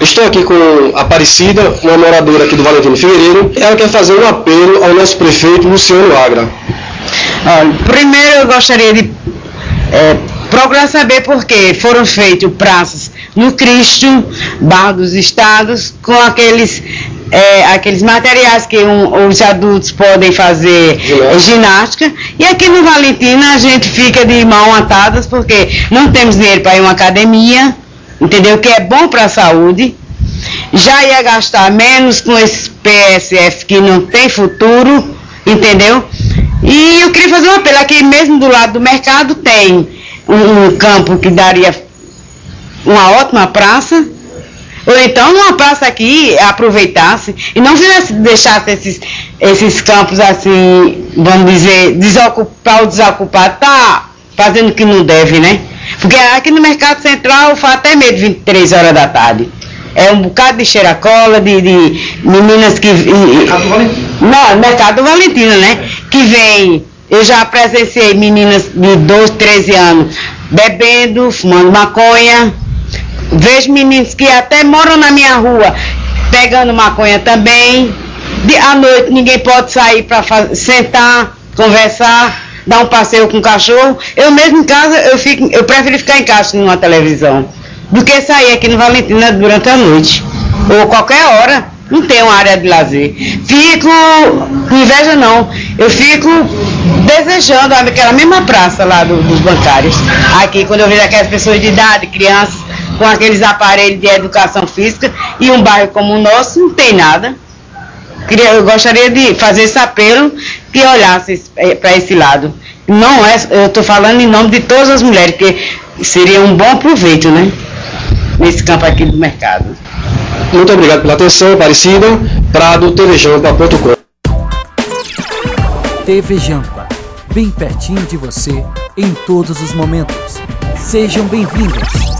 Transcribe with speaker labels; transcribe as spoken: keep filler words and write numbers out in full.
Speaker 1: Estou aqui com a Aparecida, uma moradora aqui do Valentino Figueiredo. Ela quer fazer um apelo ao nosso prefeito Luciano Agra.
Speaker 2: Olha, primeiro eu gostaria de é, procurar saber por que foram feitas praças no Cristo, Barra dos Estados, com aqueles, é, aqueles materiais que um, os adultos podem fazer ginástica. ginástica. E aqui no Valentino a gente fica de mão atadas porque não temos dinheiro para ir a uma academia, entendeu? Que é bom para a saúde. Já ia gastar menos com esse P S F que não tem futuro, entendeu? E eu queria fazer um apelo, aqui mesmo do lado do mercado tem um, um campo que daria uma ótima praça, ou então numa praça aqui aproveitasse e não fizesse, deixasse esses, esses campos assim, vamos dizer, desocupar o desocupado, tá fazendo o que não deve, né? Porque aqui no Mercado Central faz até meio de vinte e três horas da tarde. É um bocado de cheiracola, de, de meninas que...
Speaker 1: Mercado Valentino.
Speaker 2: Não, Mercado Valentino, né? Que vem... Eu já presenciei meninas de doze, treze anos bebendo, fumando maconha. Vejo meninos que até moram na minha rua pegando maconha também. De, à noite ninguém pode sair para sentar, conversar, dar um passeio com o cachorro. Eu mesmo em casa, eu, fico, eu prefiro ficar em casa numa televisão do que sair aqui no Valentina durante a noite, ou qualquer hora, não tem uma área de lazer. Fico com inveja não, eu fico desejando aquela mesma praça lá do, dos bancários, aqui quando eu vejo aquelas pessoas de idade, crianças, com aqueles aparelhos de educação física, e um bairro como o nosso não tem nada. Eu gostaria de fazer esse apelo, que olhasse para esse lado. Não é, eu estou falando em nome de todas as mulheres, que seria um bom proveito, né? Nesse campo aqui do mercado.
Speaker 1: Muito obrigado pela atenção, Aparecida. Prado, T V Jampa ponto com.
Speaker 3: T V Jampa, bem pertinho de você, em todos os momentos. Sejam bem-vindos.